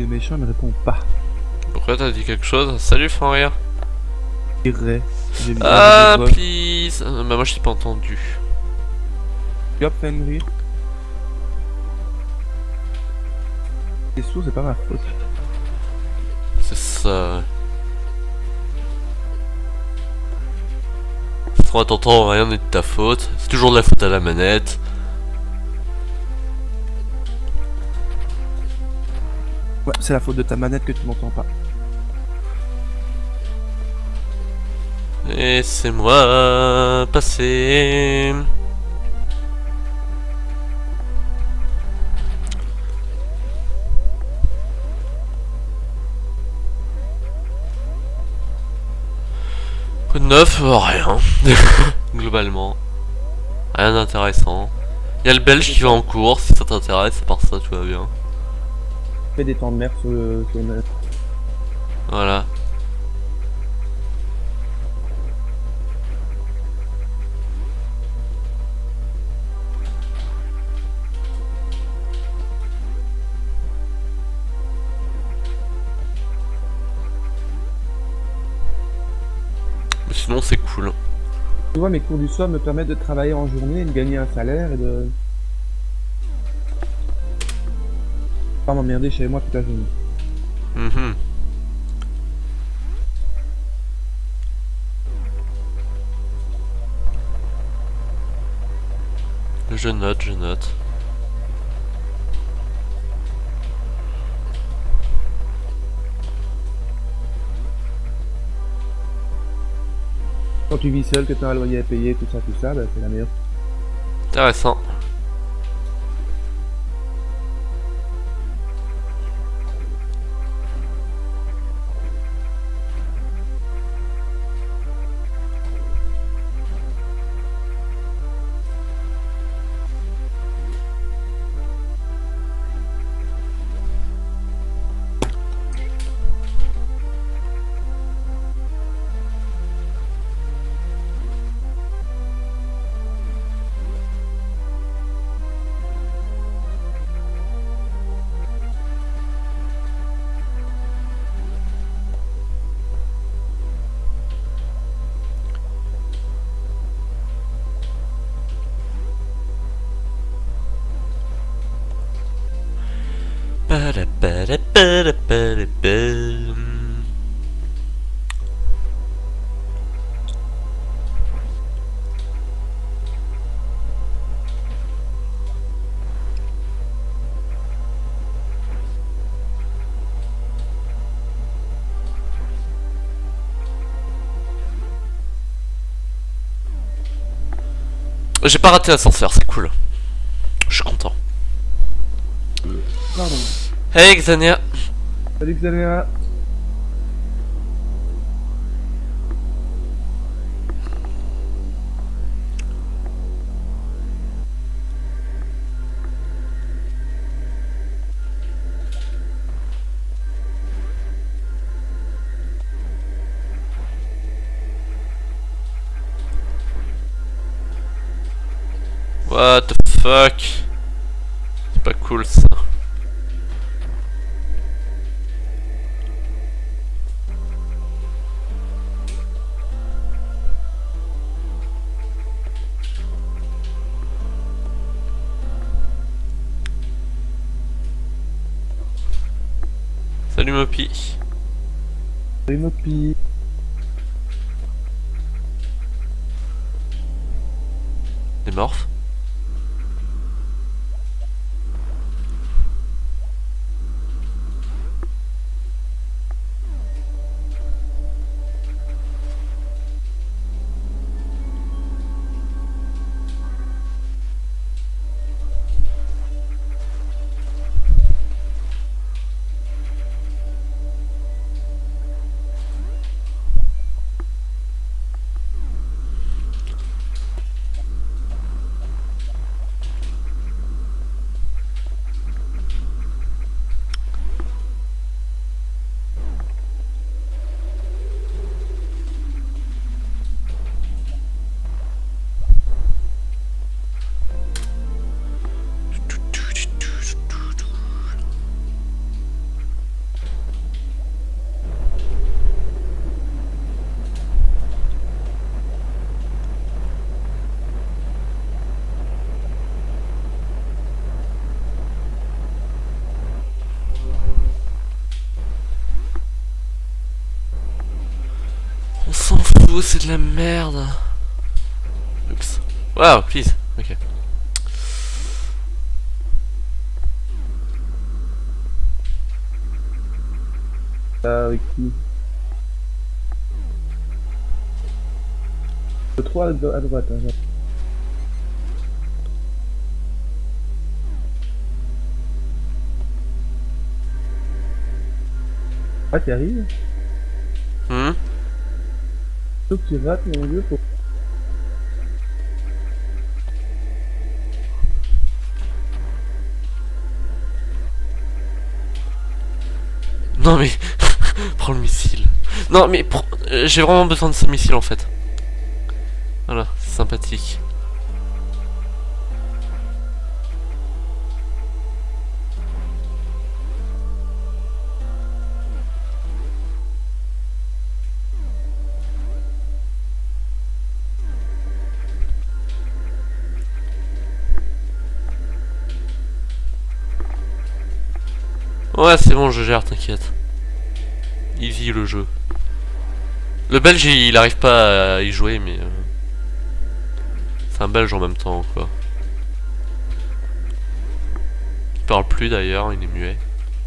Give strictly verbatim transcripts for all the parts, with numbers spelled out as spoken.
méchant il me répond pas. Pourquoi t'as dit quelque chose? Salut Fenrir. Irait. Ah please. Euh, bah moi je t'ai pas entendu. Hop Fenrir. T'es sourd, c'est pas ma faute. C'est ça. Toi t'entends rien n'est de ta faute. C'est toujours de la faute à la manette. Ouais, c'est la faute de ta manette que tu m'entends pas. Laissez-moi passer. Coup de neuf, euh, rien. Globalement. Rien d'intéressant. Il y a le belge qui va en cours, si ça t'intéresse, à part ça tout va bien. Fais des temps de mer sur le, sur le... Voilà. Mais sinon c'est cool. Tu vois, mes cours du soir me permettent de travailler en journée et de gagner un salaire et de... pas m'emmerder chez moi toute la journée. Mm-hmm. Je note, je note. Quand tu vis seul, que tu as un loyer à payer, tout ça, tout ça, bah, c'est la meilleure. Intéressant. J'ai pas raté l'ascenseur, c'est cool. Je suis content. Pardon. Hey Xania. Salut Xavier. What the fuck? C'est pas cool ça. Salut Mopi. Salut Mopi. Des morphes. tout, c'est de la merde. Oups. Wow, please. Ok. Ah, avec qui? Le trois à droite. Hein. Ah, tu arrives? Hmm. Faut que tu rates, mon dieu. Faut... Non mais... Prends le missile. Non mais... Pro... Euh, j'ai vraiment besoin de ce missile en fait. Voilà, c'est sympathique. Ouais, c'est bon, je gère, t'inquiète. Easy le jeu. Le belge, il arrive pas à y jouer, mais... Euh... C'est un belge en même temps, quoi. Il parle plus d'ailleurs, il est muet.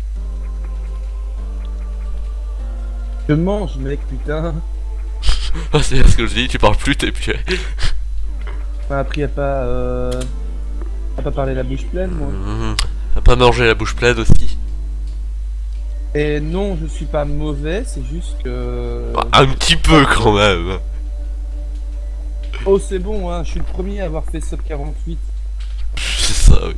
Je mange, mec, putain. Ah, c'est ce que je dis, tu parles plus, t'es muet. On m'a appris à pas... Euh... à pas parler la bouche pleine, moi. Mmh. À pas manger la bouche pleine aussi. Et non, je suis pas mauvais, c'est juste que... Un petit peu quand même. Oh, c'est bon, hein, je suis le premier à avoir fait sub quarante-huit. C'est ça, oui.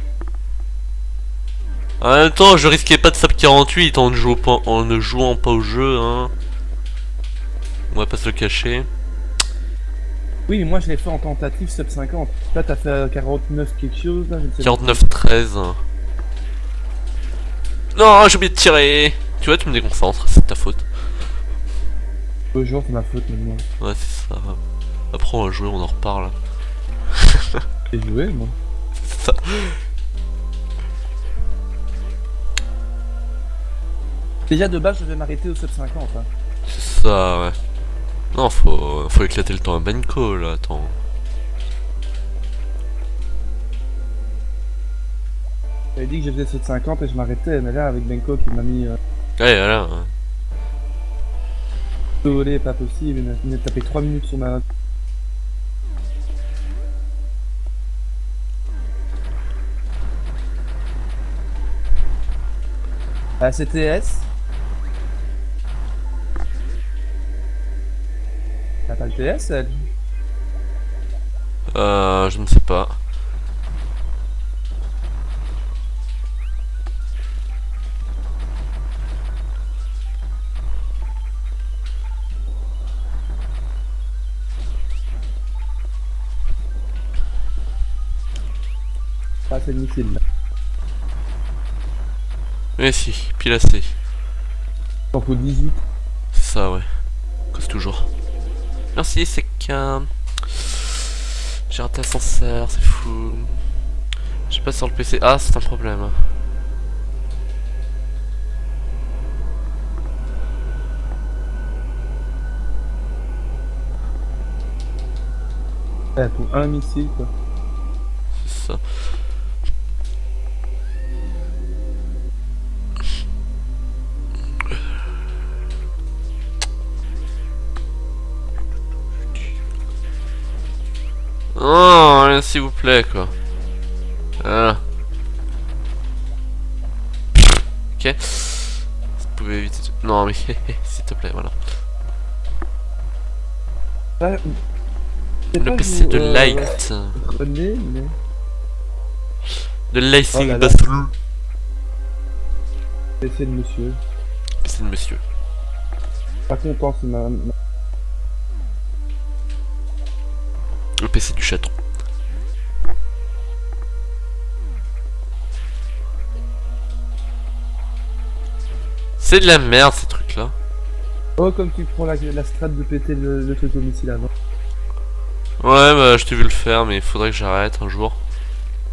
En même temps, je risquais pas de sub quarante-huit en ne, jouant pas, en ne jouant pas au jeu, hein. On va pas se le cacher. Oui, mais moi je l'ai fait en tentative sub cinquante. Là, t'as fait quarante-neuf quelque chose, là, je ne sais quarante-neuf treize. Non, j'ai oublié de tirer. Tu vois, tu me déconcentres, c'est de ta faute. Au jour, c'est ma faute maintenant. Ouais, c'est ça. Après, on va jouer, on en reparle. J'ai joué, moi. C'est ça. Déjà, de base, je vais m'arrêter au sub cinquante. Hein. C'est ça, ouais. Non, faut, faut éclater le temps à Benko, là, attends. J'avais dit que je faisais sub cinquante et je m'arrêtais, mais là, avec Benko qui m'a mis... Euh... Ouais, voilà. Ouais. Désolé, pas possible, il m'a tapé trois minutes sur ma... Ah, C T S. T'as pas le T S, elle? Euh, je ne sais pas. Ah, c'est le missile, là. Mais si, pile assez. T'en faut dix-huit. C'est ça, ouais. Cause toujours. Merci, c'est qu'un... J'ai raté l'ascenseur, c'est fou. J'ai pas sur le P C. Ah, c'est un problème. Ouais, pour un missile, quoi. C'est ça. Oh, s'il vous plaît, quoi. Voilà. Ok. Vous pouvez éviter... Non, mais s'il te plaît, voilà. Ouais, le P C de euh, Light. Prenez, mais... De Lacing oh là là. Battle. P C de monsieur. P C de monsieur. Pas content, c'est ma... ma... Le P C du chaton. C'est de la merde ces trucs là. Oh, comme tu prends la, la strat de péter le, le truc au missile avant. Ouais, bah je t'ai vu le faire, mais il faudrait que j'arrête un jour.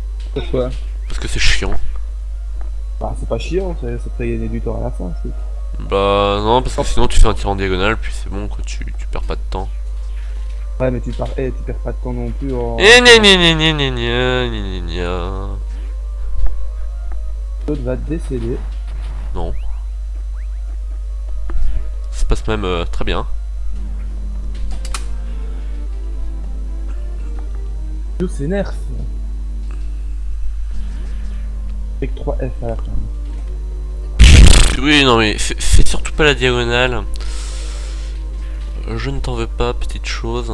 Pourquoi? Parce que c'est chiant. Bah, c'est pas chiant, ça, ça te fait gagner du temps à la fin. Bah non, parce que sinon tu fais un tir en diagonale, puis c'est bon, quoi, tu, tu perds pas de temps. Ouais, mais tu, pars... eh, tu perds pas de temps non plus en... Et gna gna gna gna gna gna gna gna gna. L'autre va décéder. Non. Ça se passe même euh, très bien. Tout s'énerve. Avec trois F à la fin. Oui, non mais fais, fais surtout pas la diagonale. Je ne t'en veux pas, petite chose.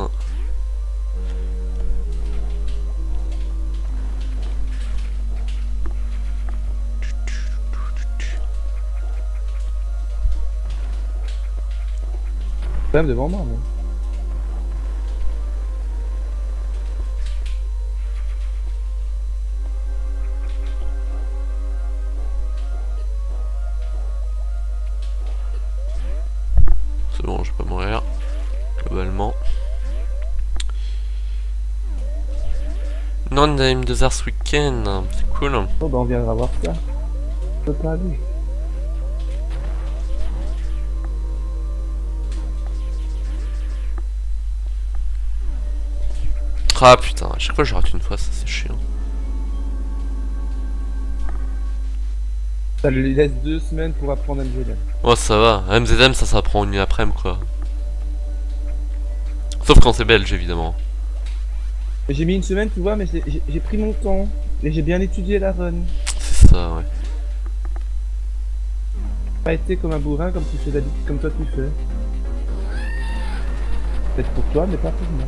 Quand même devant moi, mais... C'est bon, je vais pas mourir. Globalement. Non, name de Zars Weekend. C'est cool. Oh bah on viendra voir ça. Je peux pas aller. Ah putain, à chaque fois je rate une fois, ça c'est chiant. Ça lui laisse deux semaines pour apprendre M G D. Oh ça va, M Z M ça ça prend une après-midi quoi. Sauf quand c'est belge évidemment. J'ai mis une semaine, tu vois, mais j'ai pris mon temps. Et j'ai bien étudié la run. C'est ça, ouais. Pas été comme un bourrin comme tu fais d'habitude, comme toi tu fais. Peut-être pour toi, mais pas pour moi.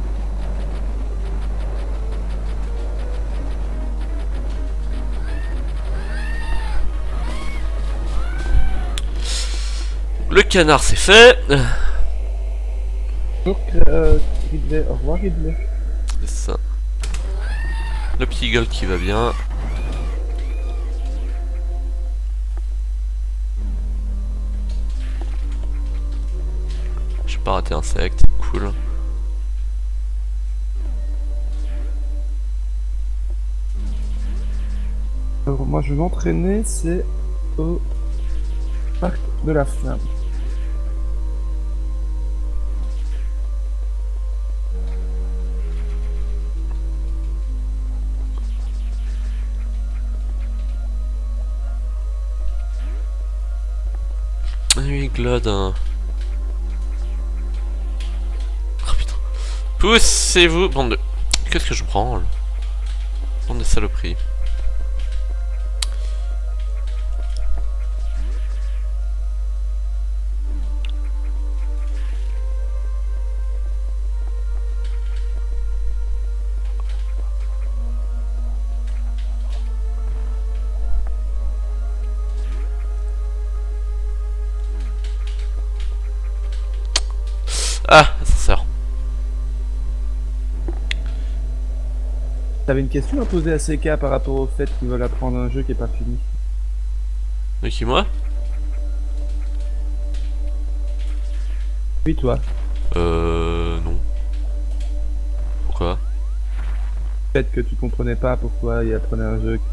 Le canard c'est fait. Donc, euh, Ridley, au revoir Ridley. C'est ça. Le petit gueule qui va bien. J'ai pas raté un sect, c'est cool. Alors moi je vais m'entraîner, c'est au parc de la Flamme. Oui, Glod. Hein. Oh putain. Poussez-vous, bande de... Qu'est-ce que je branle? Bande de saloperies. Ah, ascenseur. T'avais une question à poser à C K par rapport au fait qu'ils veulent apprendre un jeu qui est pas fini. De qui, moi? Oui, toi. Euh... Non. Pourquoi? Peut-être que tu comprenais pas pourquoi ils apprenaient un jeu.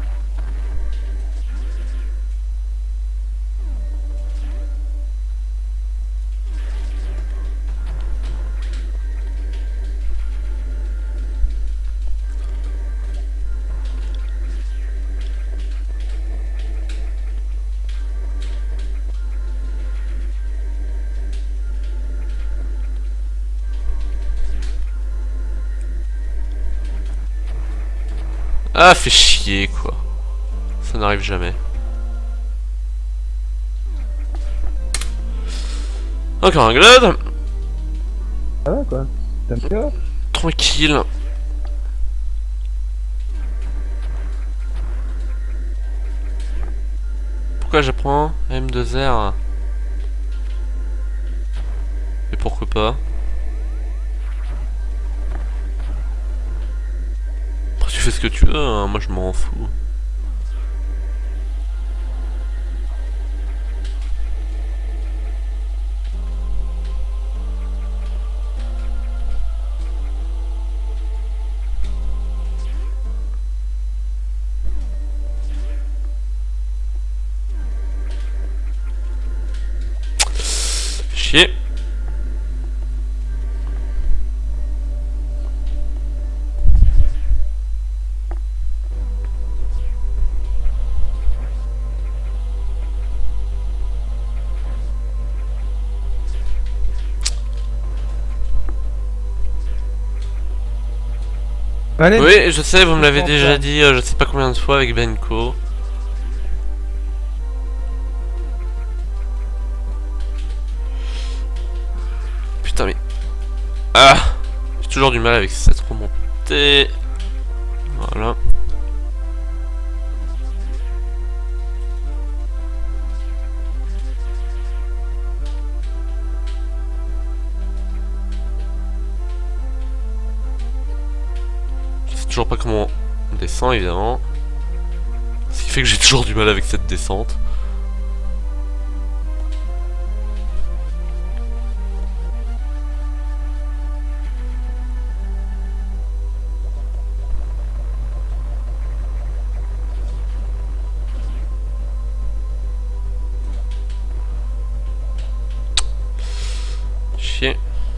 Ah, fait chier, quoi. Ça n'arrive jamais. Encore un Glod. Ça va quoi? T'aimes bien? Tranquille. Pourquoi j'apprends M deux R? Et pourquoi pas? Après tu fais ce que tu veux, hein, moi je m'en fous. Chier. Allez. Oui, je sais, vous me l'avez Je déjà comprends. dit, euh, je sais pas combien de fois avec Benko. Putain mais... Ah, j'ai toujours du mal avec cette remontée. Voilà. Je sais toujours pas comment on descend évidemment. Ce qui fait que j'ai toujours du mal avec cette descente. Chier.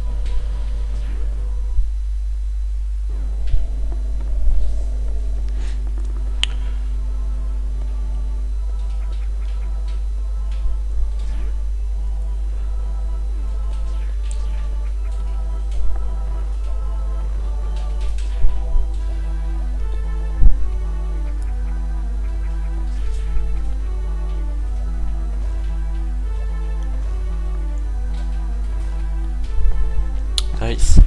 Nice.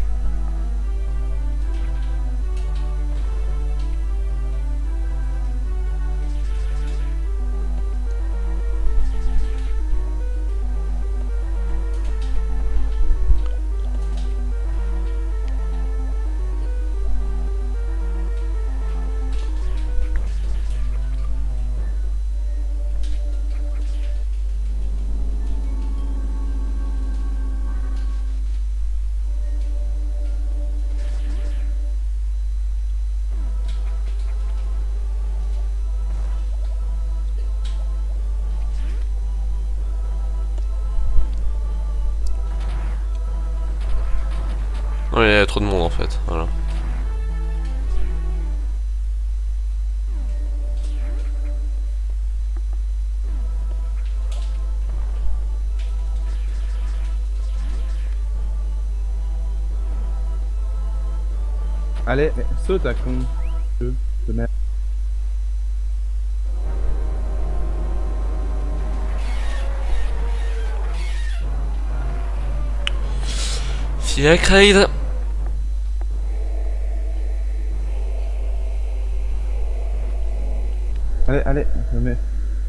Non, il y a trop de monde en fait, voilà. Allez, saute à con. De merde. Si la raid. Allez, allez, je mets.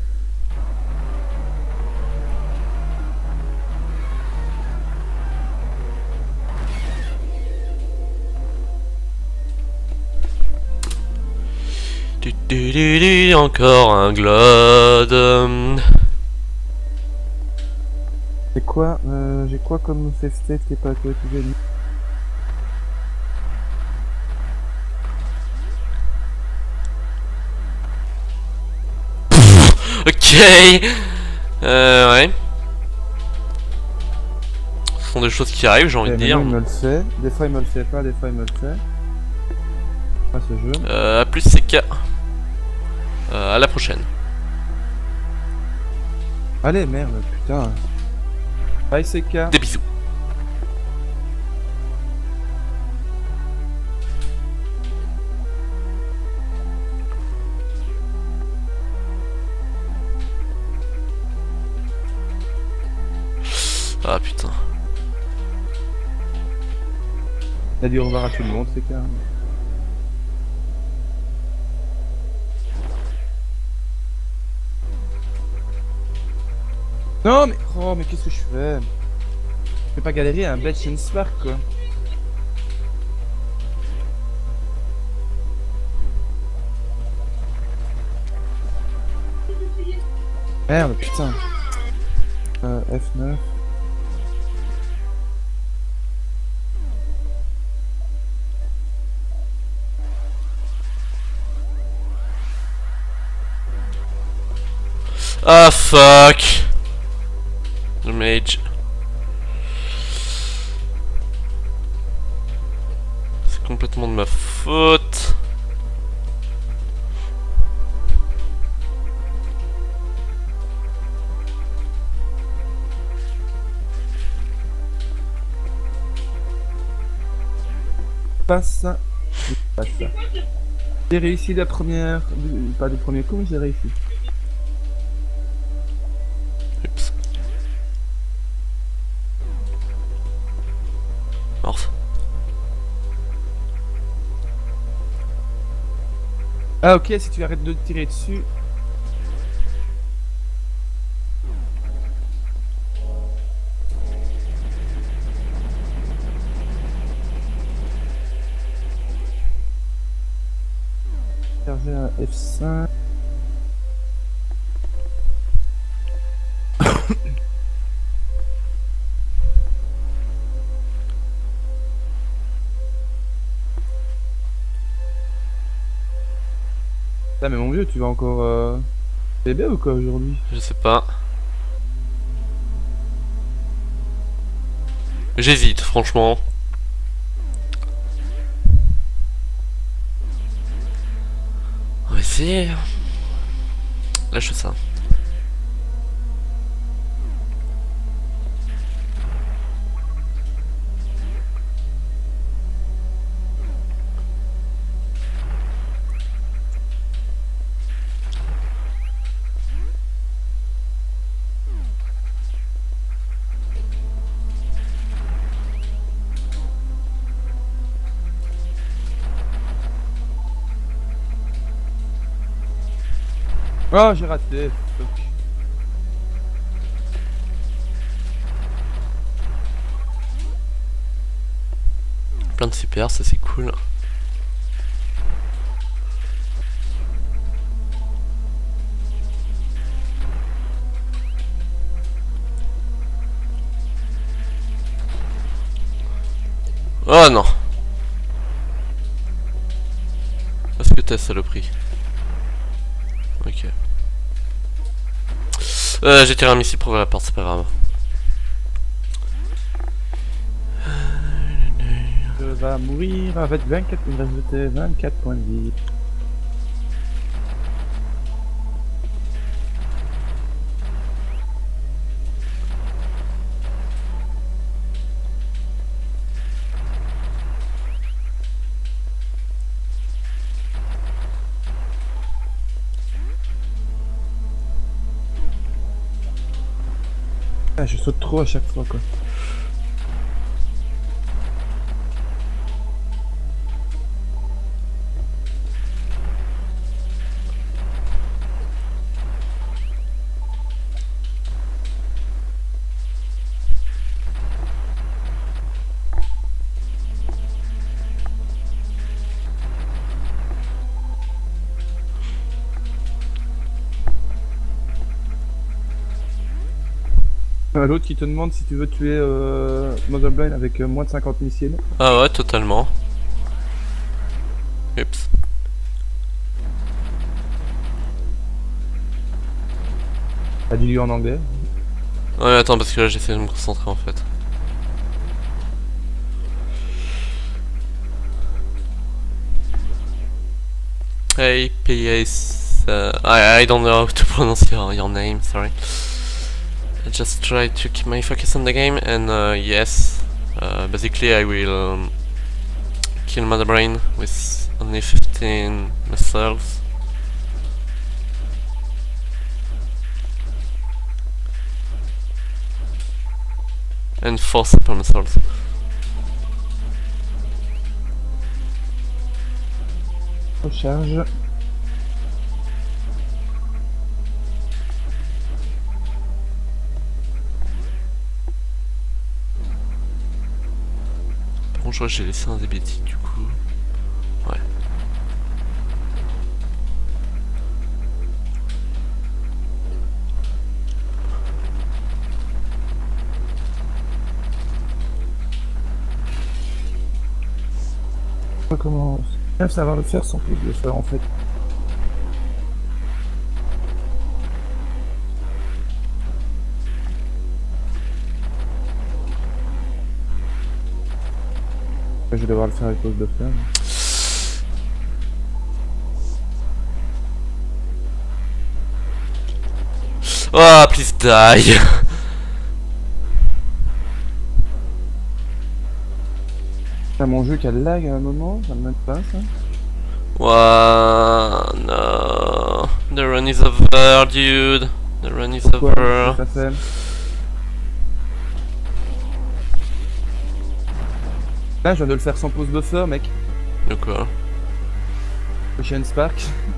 Du, du, du, du, encore un glode. C'est quoi euh, J'ai quoi comme save state qui est pas actualisé? Ok. Euh, ouais. Ce sont des choses qui arrivent, j'ai envie de Ok, dire. maintenant, il me le fait. Des fois il me le fait pas, des fois il me le fait. Pas ce jeu. Euh, à plus C K. Euh, à la prochaine. Allez, merde, putain. Bye C K. Des bisous. Ah putain. Il a dit au revoir à tout le monde, C K. Non mais oh mais qu'est-ce que je fais? Je vais pas galérer à un bête chez Spark quoi. Merde putain. Euh, F neuf. Ah fuck. Le mage. faute. Passe. Passe. J'ai réussi la première. Pas du premier coup, mais j'ai réussi. Oups. Morse. Ah ok, si tu arrêtes de tirer dessus. Charger un F cinq. Ah mais mon vieux, tu vas encore euh... bébé ou quoi aujourd'hui? Je sais pas. J'hésite, franchement. On va essayer. Lâche ça. Oh, j'ai raté. Fuck. Plein de super, ça c'est cool. Oh non. Est-ce que t'as saloperie? Ok. Euh, j'ai tiré un missile pour la porte, c'est pas grave. Je vais mourir avec vingt-quatre, il me reste vingt-quatre points de vie. Ah, je saute trop à chaque fois quoi. Euh, L'autre qui te demande si tu veux tuer euh, Mother Blind avec euh, moins de cinquante missiles. Ah ouais, totalement. Oups. T'as dit lui en anglais. Ouais, attends, parce que là j'essaie de me concentrer en fait. Hey, P S. Uh, I, I don't know how to pronounce your, your name, sorry. I just try to keep my focus on the game, and uh, yes, uh, basically I will um, kill Mother Brain with only fifteen missiles. And four super missiles. Recharge. Par contre, je vois que j'ai laissé un D B T du coup. Ouais. Comment bien savoir le faire sans plus le faire en fait. Je vais devoir le faire avec pause de fer. Oh, please die. T'as mon jeu qui a lag à un moment, ça me met pas ça. Wow, no. The run is over, dude. The run is Pourquoi? over. Qu'est-ce que ça fait? Là, je viens de le faire sans pause buffer, mec. De quoi? Ocean Spark.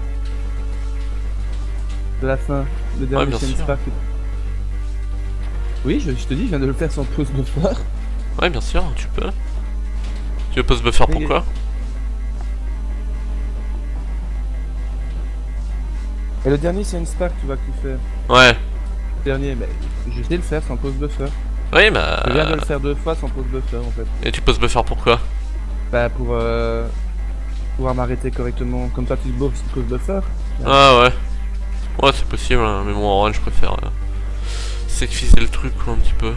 De la fin. Le dernier bien Ocean sûr. Spark. Oui, je, je te dis, je viens de le faire sans pause buffer. Ouais, bien sûr, tu peux. Tu veux pause buffer pourquoi? Et le dernier Ocean Spark, tu vois que tu fais. Ouais. Le dernier, mais je sais le faire sans pause buffer. Oui, bah. Je viens de le faire deux fois sans pause buffer en fait. Et tu poses buffer pourquoi? Bah pour euh, pouvoir m'arrêter correctement. Comme ça tu poses pause buffer. Ah ouais. Ouais, c'est possible, hein, mais bon, en run, je préfère euh, sacrifier le truc quoi, un petit peu.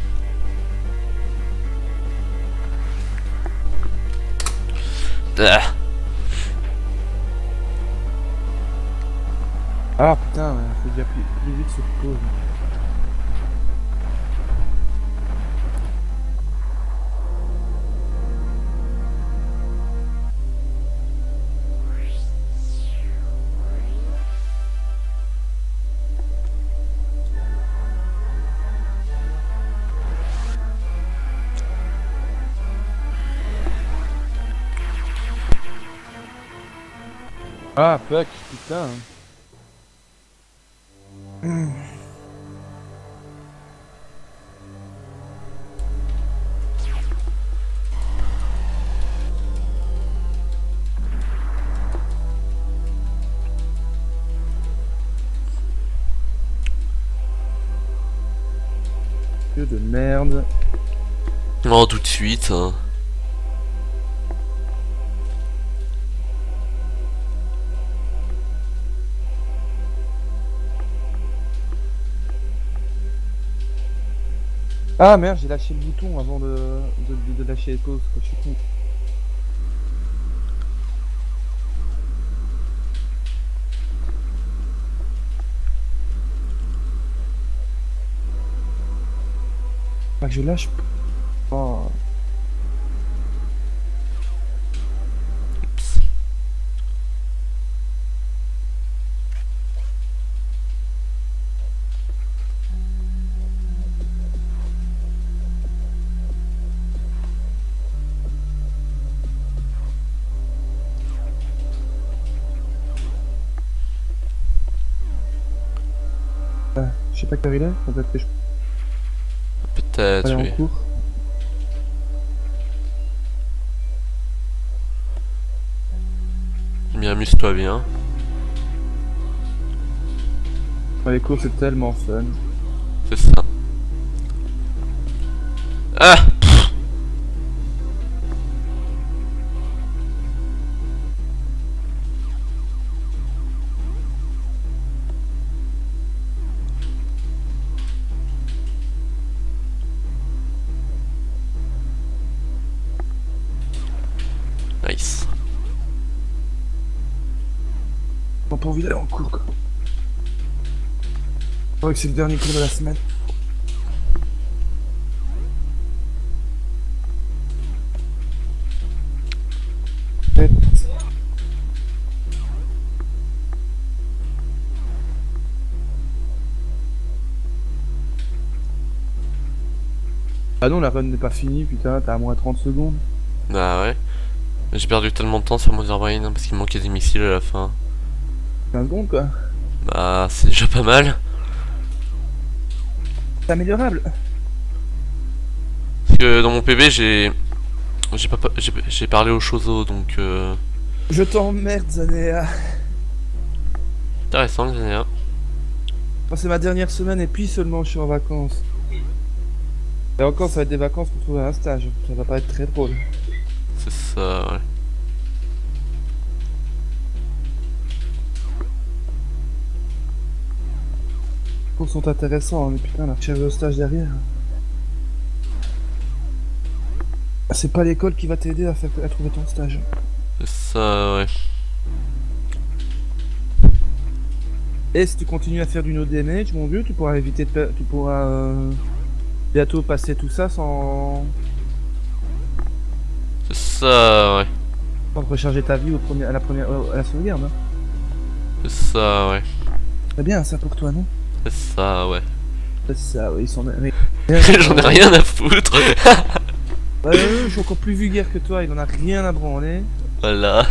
Ah. Ah putain, ouais, faut déjà plus, plus vite sur pause. Ah fuck, putain. Hmm. Dieu de merde. Oh, tout de suite. Hein. Ah merde, j'ai lâché le bouton avant de, de, de, de lâcher les pauses, quoi, je suis con. Pas que je lâche. Oh. Oups. Ah, je sais pas quelle heure il est, peut-être que je Peut-être, peux aller oui. en cours. Mais amuse-toi bien. Ouais, les cours c'est tellement fun. C'est ça. Ah! Nice. J'ai pas envie d'aller en cours quoi. Je crois que c'est le dernier cours de la semaine. Tête. Ah non, la run n'est pas finie, putain, t'as à moins trente secondes. Ah ouais. J'ai perdu tellement de temps sur Mother Brain hein, parce qu'il manquait des missiles à la fin. quinze secondes quoi. Bah, c'est déjà pas mal. C'est améliorable. Parce que dans mon P B, j'ai. J'ai pas j'ai j'ai parlé aux choses donc. Euh... Je t'emmerde, Zanea. Intéressant, Xenia. Moi, c'est ma dernière semaine et puis seulement je suis en vacances. Et encore, ça va être des vacances pour trouver un stage. Ça va pas être très drôle. C'est ça, ouais. Les cours sont intéressants, hein, mais putain, la recherche de stage derrière. Ah, c'est pas l'école qui va t'aider à, faire, à trouver ton stage. C'est ça, ouais. Et si tu continues à faire du no damage, mon vieux, tu pourras éviter de per- tu pourras euh, bientôt passer tout ça sans... C'est ça, ouais. sans recharger ta vie au premier, à la première, à la sauvegarde. Hein. C'est ça, ouais. C'est bien ça pour toi, non? C'est ça, ouais. C'est ça, oui, ils sont... mais- J'en ai rien à foutre. Ouais, ouais, je suis encore plus vulgaire que toi, il en a rien à branler. Voilà.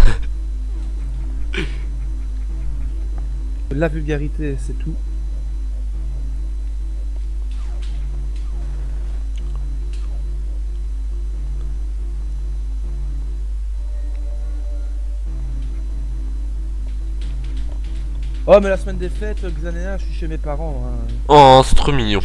La vulgarité, c'est tout. Oh, mais la semaine des fêtes, Xanéa, je suis chez mes parents. Hein. Oh, c'est trop mignon.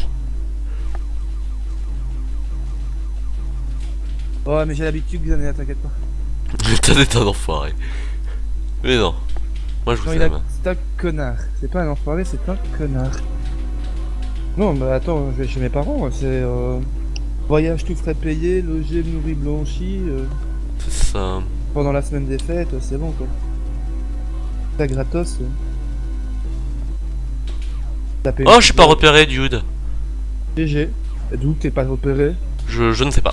Oh, mais j'ai l'habitude, Xanéa, t'inquiète pas. T'as des tas d'enfoirés. Mais non. Moi je vous Non, il a... aime. C'est un connard. C'est pas un enfoiré, c'est un connard. Non, mais attends, je vais chez mes parents, c'est... Euh... Voyage tout frais payé, logé, nourri, blanchi... Euh... C'est ça. Pendant la semaine des fêtes, c'est bon, quoi. C'est gratos. Euh... Oh, je suis pas repéré, dude. G G. D'où t'es pas repéré? Je, je ne sais pas.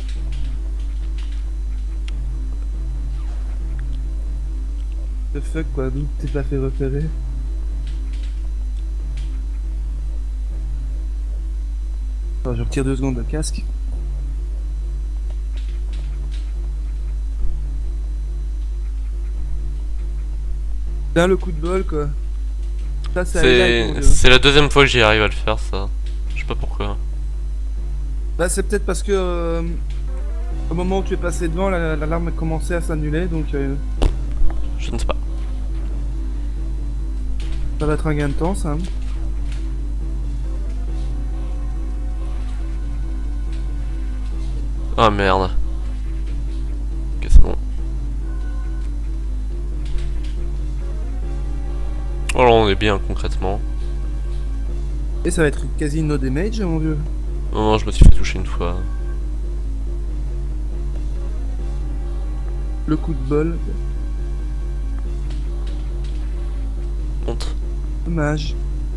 The fuck, quoi, d'où t'es pas fait repérer? Attends, je retire deux secondes le casque. Là, le coup de bol, quoi. Ça, c'est c'est la deuxième fois que j'y arrive à le faire, ça. Je sais pas pourquoi. Bah, c'est peut-être parce que euh, au moment où tu es passé devant, l'alarme la, a commencé à s'annuler, donc euh, je ne sais pas. Ça va être un gain de temps, ça. Ah merde. Ok, c'est bon. Oh là, on est bien concrètement. Et ça va être quasi no damage, mon vieux. Non, non, je me suis fait toucher une fois. Le coup de bol. Honte. Dommage.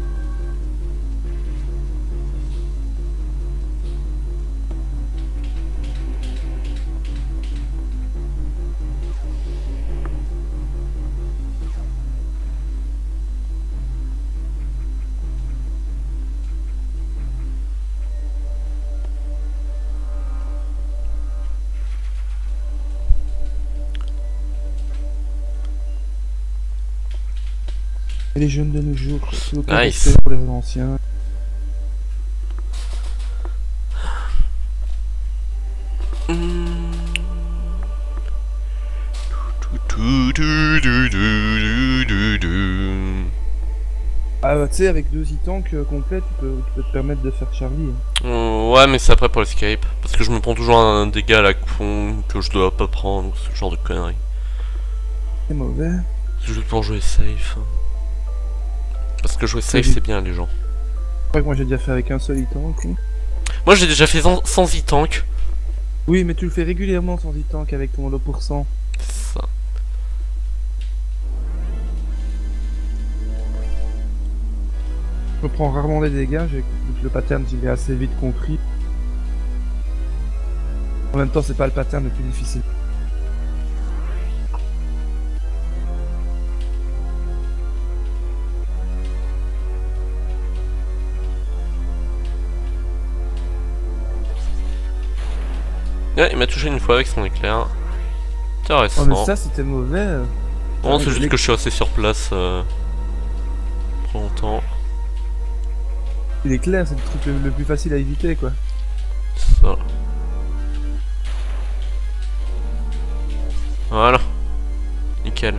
Et les jeunes de nos jours, s'il vous plaît, nice. pour les anciens. Ah bah tu sais, avec deux e-tanks euh, complets, tu peux, tu peux te permettre de faire Charlie. Hein. Euh, ouais, mais c'est après pour l'escape. Parce que je me prends toujours un dégât à la con que je dois pas prendre, ce genre de conneries. C'est mauvais. C'est juste pour jouer safe. Parce que jouer safe, c'est bien, les gens. Je crois que moi j'ai déjà fait avec un seul e-tank. Hein. Moi j'ai déjà fait sans e-tank. Oui, mais tu le fais régulièrement sans e-tank avec ton lot pour cent. C'est ça. Je prends rarement des dégâts, le pattern il est assez vite compris. En même temps, c'est pas le pattern le plus difficile. Ouais, il m'a touché une fois avec son éclair. Intéressant. Oh, mais ça c'était mauvais. Non, c'est juste que je suis resté sur place euh, trop longtemps. L'éclair, c'est le truc le, le plus facile à éviter, quoi. C'est ça. Voilà. Nickel.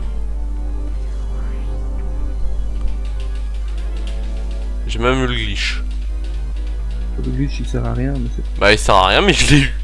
J'ai même eu le glitch. Le glitch il sert à rien, mais c'est... Bah il sert à rien, mais je l'ai eu.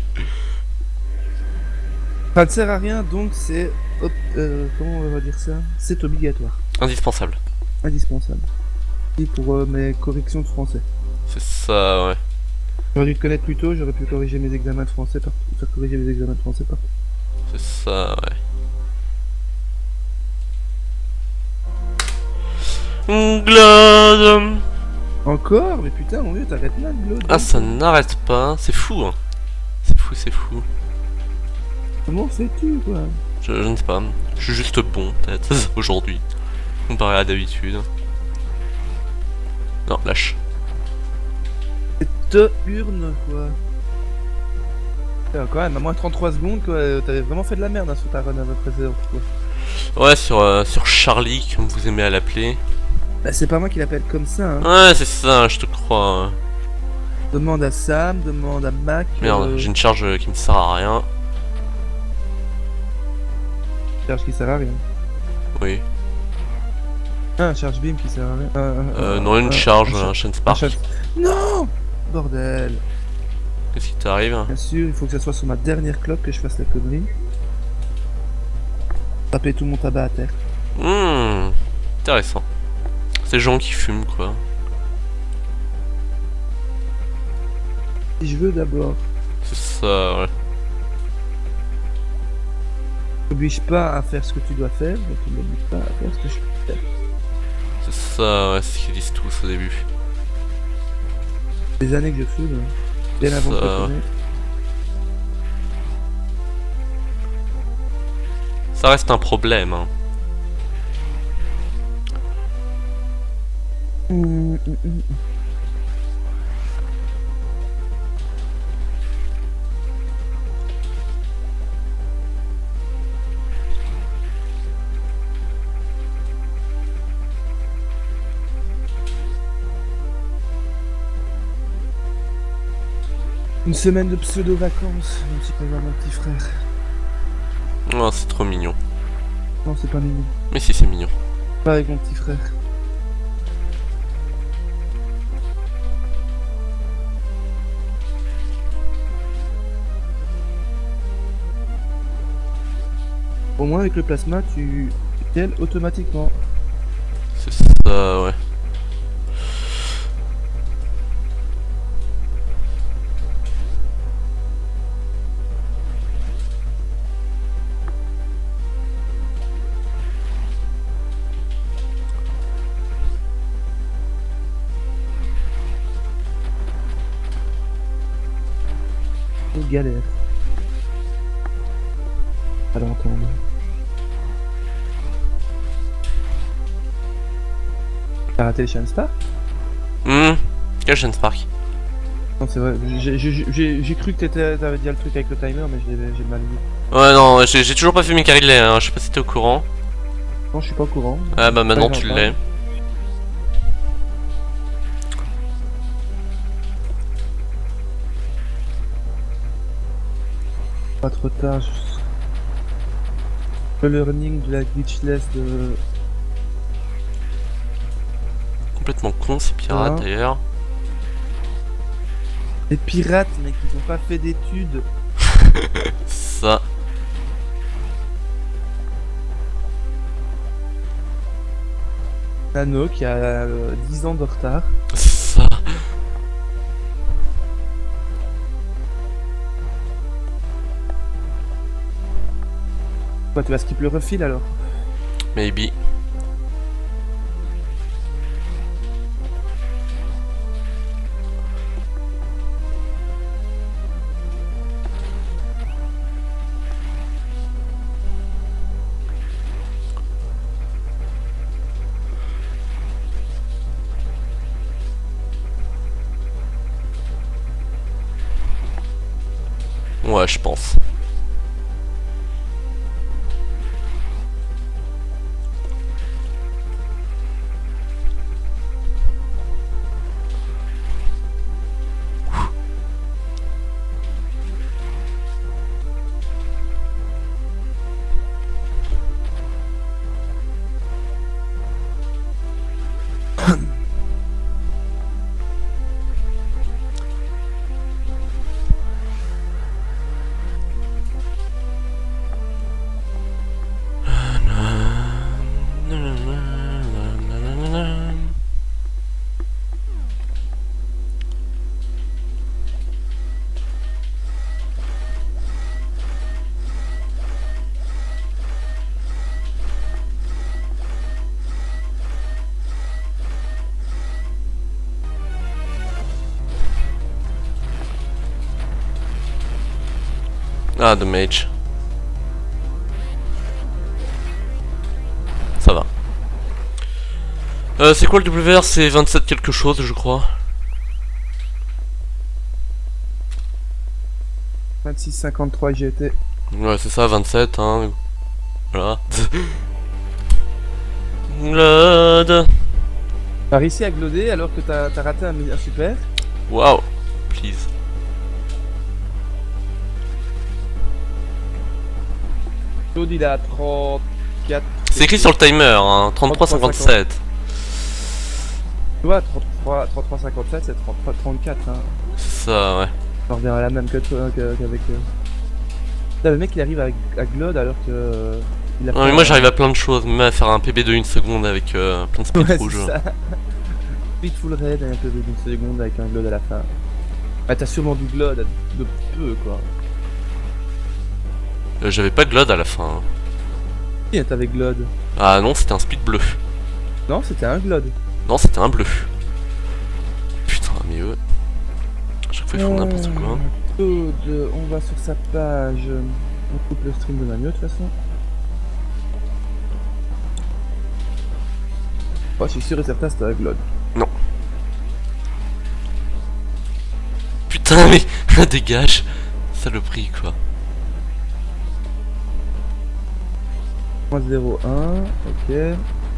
Ça ne sert à rien, donc c'est... Euh, comment on va dire ça? C'est obligatoire. Indispensable. Indispensable. Et pour euh, mes corrections de français. C'est ça, ouais. J'aurais dû te connaître plus tôt, j'aurais pu corriger mes examens de français partout. Faire corriger mes examens de français partout. C'est ça, ouais. Glode. Encore? Mais putain, mon vieux, t'arrêtes là, Glode. Ah, ça n'arrête pas, c'est fou, hein. C'est fou, c'est fou. Comment fais-tu, quoi? Je, je ne sais pas, je suis juste bon, peut-être, aujourd'hui. Comparé à d'habitude. Non, lâche. Te urne, quoi. Putain, quand même, à moins trente-trois secondes, quoi. T'avais vraiment fait de la merde hein, sur ta run à peu précédente, quoi. Ouais, sur, euh, sur Charlie, comme vous aimez à l'appeler. Bah, c'est pas moi qui l'appelle comme ça, hein. Ouais, c'est ça, je te crois. Demande à Sam, demande à Mac. Merde, euh... j'ai une charge euh, qui ne sert à rien. Charge qui sert à rien. Oui. Ah, charge beam qui sert à rien. Euh, Euh, non, une charge, un chaîne spark. Non! Bordel! Qu'est-ce qui t'arrive? Bien sûr, il faut que ça soit sur ma dernière clope que je fasse la connerie. Taper tout mon tabac à terre. Hmm, intéressant. C'est les gens qui fument, quoi. Si je veux d'abord. C'est ça, ouais. T'oblige pas à faire ce que tu dois faire, mais tu m'obliges pas à faire ce que je peux faire. C'est ça, ouais, c'est ce qu'ils disent tous au début. Des années que je fume, bien avant de te Ça... connaître. Ça reste un problème, hein. Mmh, mmh, mmh. Une semaine de pseudo-vacances, même si pas voir mon petit frère. Oh, c'est trop mignon. Non, c'est pas mignon. Mais si, c'est mignon. Pas avec mon petit frère. Au moins avec le plasma, tu gèles automatiquement. C'est ça, ouais. Galère. Alors attends. T'as raté les chaînes Spark? Hum, quel chaîne spark? Non c'est vrai, j'ai cru que t'avais dit le truc avec le timer mais j'ai mal vu. Ouais non, j'ai toujours pas fait mes carrés de lait, hein. Je sais pas si t'es au courant. Non je suis pas au courant. Ah bah maintenant tu l'es. Pas trop tard, je... le learning de la glitchless de... Complètement con ces pirates Ah. d'ailleurs. Les pirates mec, ils ont pas fait d'études. Ça. Nano qui a euh, dix ans de retard. Ça. Quoi, tu vas skip le refil alors? Maybe. Ouais, je pense. Ah, de mage. Ça va. Euh, c'est quoi le W R? C'est vingt-sept quelque chose, je crois. vingt-six cinquante-trois G T. Ouais, c'est ça, vingt-sept, hein. Voilà. Glode. T'as réussi à gloder alors que t'as as raté un, un super. Wow. Please. Claude il est à trente-quatre. C'est écrit sur le timer, hein. trente-trois cinquante-sept. Tu vois, trente-trois cinquante-sept, c'est trente-trois trente-quatre. Hein. C'est ça, ouais. On revient à la même que toi, qu'avec. Euh... Là, le mec il arrive à, à Glode alors que. Euh, il a non, mais moi j'arrive à plein de choses, même à faire un P B de une seconde avec euh, plein de speed ouais, rouge. Speed full red et un peu d'une seconde avec un Glode à la fin. Bah, t'as sûrement du Glode de peu quoi. Euh, J'avais pas Glode à la fin. Si, t'avais Glode. Ah non, c'était un speed bleu. Non, c'était un Glode. Non, c'était un bleu. Putain, mais eux. À chaque fois ils font n'importe quoi. Claude, on va sur sa page. On coupe le stream de Mamio de toute façon. Oh, je suis sûr et certain c'était un Glode. Non. Putain, mais dégage. Saloperie quoi. zéro un, ok.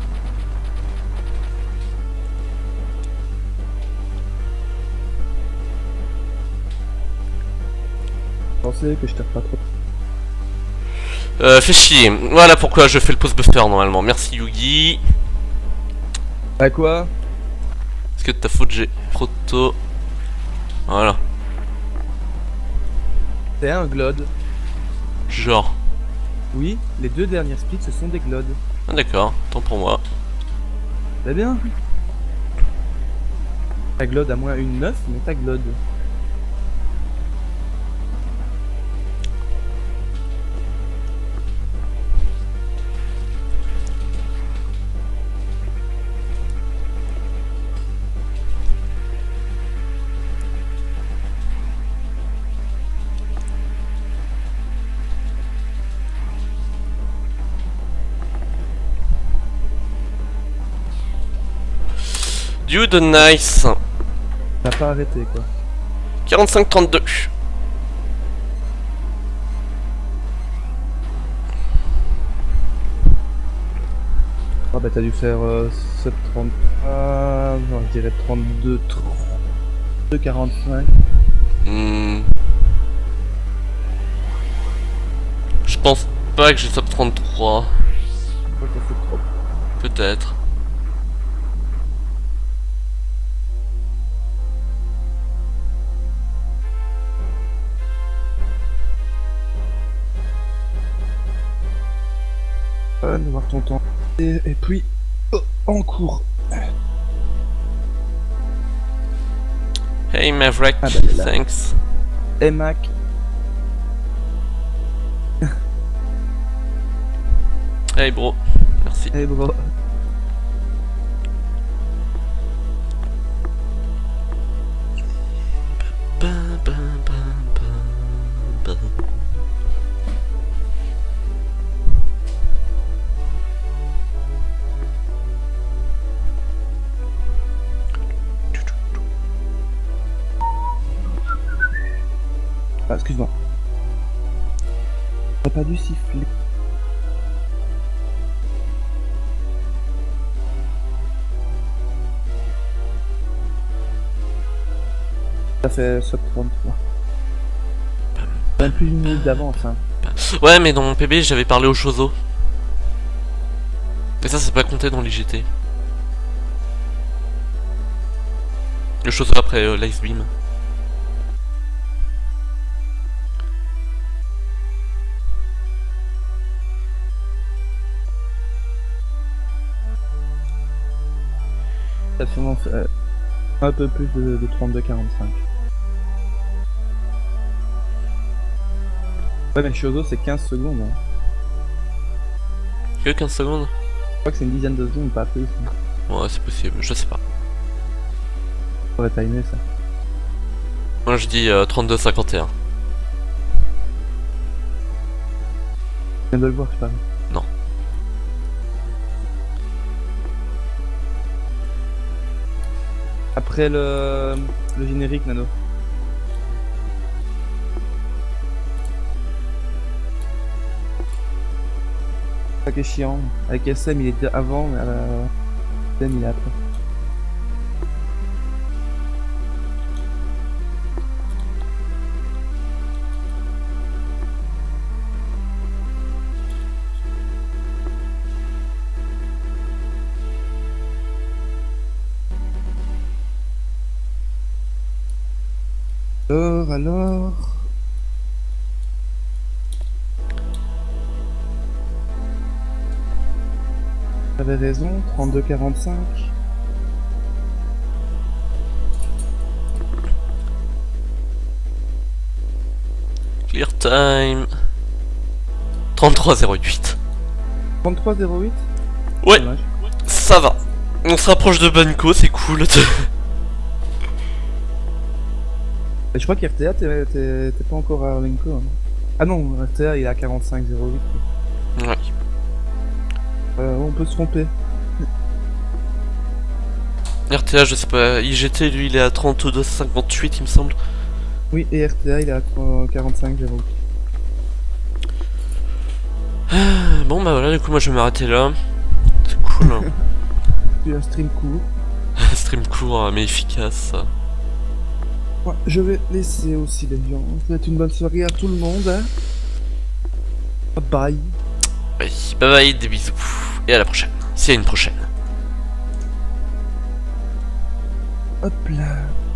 Pensez que je tape pas trop. Euh, fais chier. Voilà pourquoi je fais le pause buffer normalement. Merci Yugi. Bah quoi? Est-ce que de ta faute j'ai proto. Voilà. C'est un Glode. Genre. Oui, les deux dernières splits ce sont des Glodes. Ah d'accord, tant pour moi. C'est bien. Ta Glode à moins une neuf, mais ta Glode. Dude, nice. T'as pas arrêté quoi. quarante-cinq trente-deux. Ah bah t'as dû faire euh, sept trente-trois, non, je dirais trente-deux, trente-deux, quarante-cinq. Hmm. Je pense pas que j'ai sub trente-trois. Je crois que t'as fait trop. Peut-être. Euh, de voir ton temps. Et, et puis, oh, en cours. Hey Maverick, Ah bah, là. thanks. Et Mac. Hey bro, merci. Et bro. Ba, ba, ba, ba, ba. Ah, excuse-moi. T'as pas dû siffler. Ça fait sub trente-trois. Même plus d'une minute d'avance, hein. Ouais, mais dans mon P B, j'avais parlé au Chozo. Et ça, c'est pas compté dans l'I G T. Le Chozo après euh, l'Ice Beam. Ça fait sûrement fait, euh, un peu plus de, de trente-deux quarante-cinq. Ouais, mais le Shozo c'est quinze secondes. Hein. Que quinze secondes? Je crois que c'est une dizaine de secondes, pas plus. Ouais, c'est possible, je sais pas. On va timer ça. Moi je dis euh, trente-deux cinquante et un. viens de le voir, je parle. Non. Après le, le générique, Nano. Ça qui est chiant. Avec S M il était avant, mais à la... S M il est après. Alors, alors... T'avais raison, trente-deux quarante-cinq. Clear time. trente-trois zéro huit. trente-trois zéro huit. Ouais, Dommage. ça va. On se rapproche de Banco, c'est cool. Et je crois qu'R T A, t'es t'es- t'es pas encore à Arlenco. Hein. Ah non, R T A il est à quarante-cinq zéro huit. Ouais. Euh, on peut se tromper. R T A, je sais pas. I G T, lui, il est à trente-deux cinquante-huit, il me semble. Oui, et R T A il est à quarante-cinq zéro huit. Bon, bah voilà, du coup, moi je vais m'arrêter là. C'est cool. Hein. Puis un stream court. Stream court, mais efficace. Ouais, je vais laisser aussi les gens. Je vous souhaite une bonne soirée à tout le monde. Hein. Bye bye. Bye bye, bye, des bisous. Et à la prochaine. S'il y a une prochaine. Hop là.